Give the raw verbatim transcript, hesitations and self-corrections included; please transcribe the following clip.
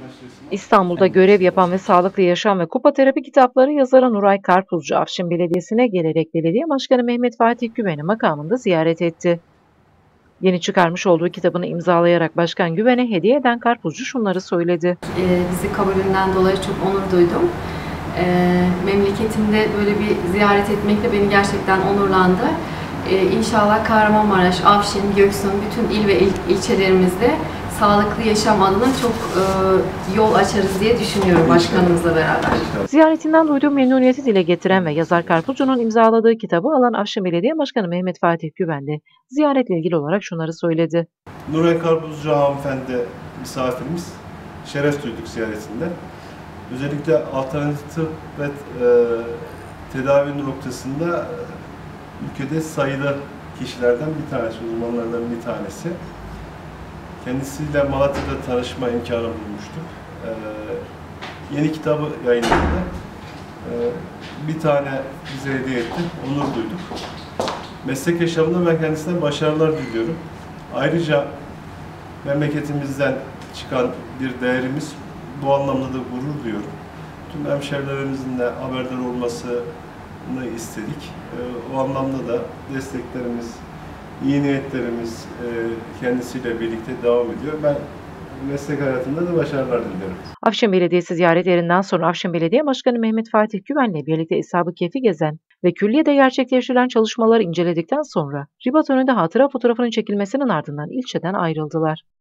İstanbul'da görev yapan ve Sağlıklı Yaşam ve Kupa Terapi kitapları yazarı Nuray Karpuzcu, Afşin Belediyesi'ne gelerek Belediye Başkanı Mehmet Fatih Güven'i makamında ziyaret etti. Yeni çıkarmış olduğu kitabını imzalayarak Başkan Güven'e hediye eden Karpuzcu şunları söyledi. Ee, bizi kabulünden dolayı çok onur duydum. Ee, memleketimde böyle bir ziyaret etmekle beni gerçekten onurlandı. Ee, İnşallah Kahramanmaraş, Afşin, Göksun, bütün il ve il, ilçelerimizde sağlıklı yaşam adına çok e, yol açarız diye düşünüyorum başkanımızla beraber. Ziyaretinden duyduğu memnuniyeti dile getiren ve yazar Karpuzcu'nun imzaladığı kitabı alan Afşin Belediye Başkanı Mehmet Fatih Güven de ziyaretle ilgili olarak şunları söyledi. Nuray Karpuzcu hanımefendi misafirimiz. Şeref duyduk ziyaretinde. Özellikle alternatif tıp ve e, tedavi noktasında ülkede sayılı kişilerden bir tanesi, uzmanlardan bir tanesi. Kendisiyle Malatya'da tanışma imkanı bulmuştuk. Ee, yeni kitabı yayınlandı. Ee, bir tane bize hediye etti, onur duyduk. Meslek yaşamında ben kendisine başarılar diliyorum. Ayrıca memleketimizden çıkan bir değerimiz, bu anlamda da gurur duyuyorum. Tüm hemşehrilerimizin de haberdar olmasını istedik. Ee, o anlamda da desteklerimiz, İyi niyetlerimiz kendisiyle birlikte devam ediyor. Ben meslek hayatında da başarılar diliyorum. Afşin Belediyesi ziyaretlerinden sonra Afşin Belediye Başkanı Mehmet Fatih Güven'le birlikte İshab-ı Kehf'i gezen ve külliyede gerçekleştirilen çalışmaları inceledikten sonra Ribat önünde hatıra fotoğrafının çekilmesinin ardından ilçeden ayrıldılar.